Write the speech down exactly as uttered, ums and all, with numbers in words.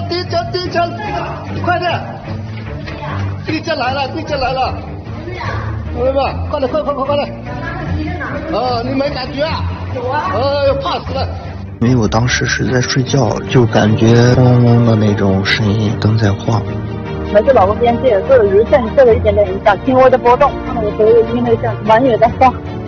地震地震，快点！地震来了，地震来了！朋友们，快点，快快快快点！啊，你没感觉啊？有啊！哎呦，怕死了！ 因为我当时是在睡觉，就感觉嗡嗡的那种声音，灯在晃。 没事，老公边界受余震受了一点点影响，轻微的波动，看到我所有音乐像满眼在晃。